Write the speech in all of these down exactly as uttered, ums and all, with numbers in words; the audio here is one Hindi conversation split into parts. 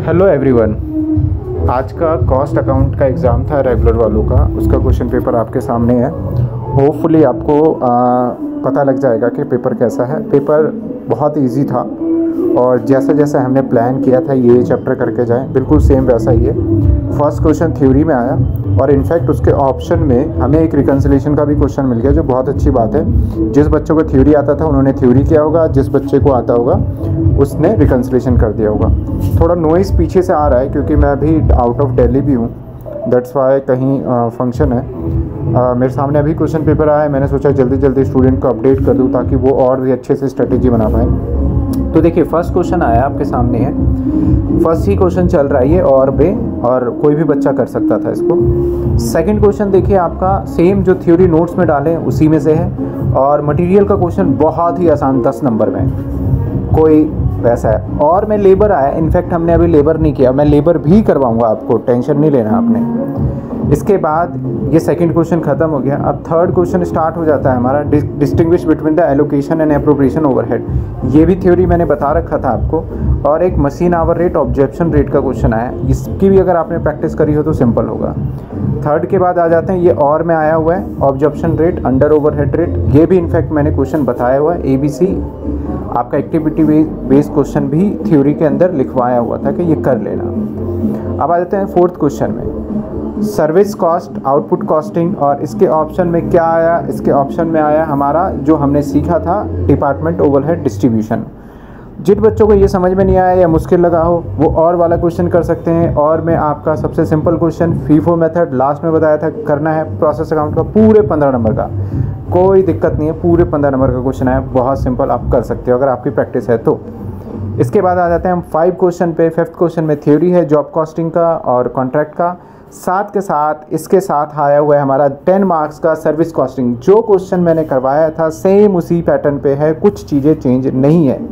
हेलो एवरीवन, आज का कॉस्ट अकाउंट का एग्ज़ाम था रेगुलर वालों का। उसका क्वेश्चन पेपर आपके सामने है। होपफुली आपको आ, पता लग जाएगा कि पेपर कैसा है। पेपर बहुत इजी था और जैसा जैसा हमने प्लान किया था ये चैप्टर करके जाएं, बिल्कुल सेम वैसा ही है। फर्स्ट क्वेश्चन थ्योरी में आया और इनफैक्ट उसके ऑप्शन में हमें एक रिकन्सिलेशन का भी क्वेश्चन मिल गया, जो बहुत अच्छी बात है। जिस बच्चों को थ्योरी आता था उन्होंने थ्योरी किया होगा, जिस बच्चे को आता होगा उसने रिकन्सिलेशन कर दिया होगा। थोड़ा नॉइज़ पीछे से आ रहा है क्योंकि मैं अभी आउट ऑफ दिल्ली भी हूँ, दैट्स वाई कहीं फंक्शन है। आ, मेरे सामने अभी क्वेश्चन पेपर आया है, मैंने सोचा जल्दी जल्दी स्टूडेंट को अपडेट कर दूँ ताकि वो और भी अच्छे से स्ट्रेटेजी बना पाए। तो देखिए फर्स्ट क्वेश्चन आया आपके सामने है, फर्स्ट ही क्वेश्चन चल रहा है ये और बे, और कोई भी बच्चा कर सकता था इसको। सेकंड क्वेश्चन देखिए आपका सेम जो थ्योरी नोट्स में डाले उसी में से है और मटेरियल का क्वेश्चन बहुत ही आसान, दस नंबर में कोई वैसा है। और मैं लेबर आया, इनफैक्ट हमने अभी लेबर नहीं किया, मैं लेबर भी करवाऊंगा आपको, टेंशन नहीं लेना आपने। इसके बाद ये सेकंड क्वेश्चन ख़त्म हो गया। अब थर्ड क्वेश्चन स्टार्ट हो जाता है हमारा, distinguish between the allocation and appropriation overhead. ये भी थ्योरी मैंने बता रखा था आपको। और एक machine hour rate objection rate का क्वेश्चन आया, इसकी भी अगर आपने प्रैक्टिस करी हो तो सिंपल होगा। थर्ड के बाद आ जाते हैं, ये और में आया हुआ है objection rate under overhead rate. ये भी इनफैक्ट मैंने क्वेश्चन बताया हुआ है। ए बी सी आपका एक्टिविटी बेस्ड क्वेश्चन भी थ्योरी के अंदर लिखवाया हुआ था कि ये कर लेना। अब आ जाते हैं फोर्थ क्वेश्चन में, सर्विस कॉस्ट आउटपुट कॉस्टिंग। और इसके ऑप्शन में क्या आया, इसके ऑप्शन में आया हमारा जो हमने सीखा था डिपार्टमेंट ओवरहेड डिस्ट्रीब्यूशन। जिन बच्चों को ये समझ में नहीं आया या मुश्किल लगा हो वो और वाला क्वेश्चन कर सकते हैं। और मैं आपका सबसे simple question FIFO method last में बताया था करना है, प्रोसेस अकाउंट का पूरे पंद्रह नंबर का, कोई दिक्कत नहीं है, पूरे पंद्रह नंबर का क्वेश्चन है, बहुत सिंपल, आप कर सकते हो अगर आपकी प्रैक्टिस है तो। इसके बाद आ जाते हैं हम फाइव क्वेश्चन पे। फिफ्थ क्वेश्चन में थ्योरी है जॉब कॉस्टिंग का और कॉन्ट्रैक्ट का। साथ के साथ इसके साथ आया हुआ है हमारा टेन मार्क्स का सर्विस कॉस्टिंग। जो क्वेश्चन मैंने करवाया था सेम उसी पैटर्न पे है, कुछ चीज़ें चेंज नहीं है।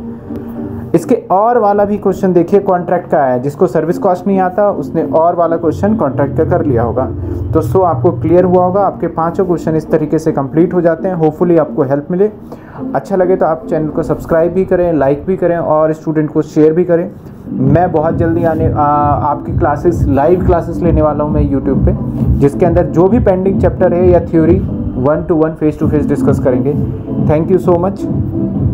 इसके और वाला भी क्वेश्चन देखिए कॉन्ट्रैक्ट का आया, जिसको सर्विस कॉस्ट नहीं आता उसने और वाला क्वेश्चन कॉन्ट्रैक्ट का कर लिया होगा। तो सो आपको क्लियर हुआ होगा, आपके पांचों क्वेश्चन इस तरीके से कंप्लीट हो जाते हैं। होपफुली आपको हेल्प मिले। अच्छा लगे तो आप चैनल को सब्सक्राइब भी करें, लाइक भी करें और स्टूडेंट को शेयर भी करें। मैं बहुत जल्दी आने आ, आपकी क्लासेस लाइव क्लासेस लेने वाला हूँ मैं यूट्यूब पे, जिसके अंदर जो भी पेंडिंग चैप्टर है या theory one to one face to face discuss करेंगे। Thank you so much.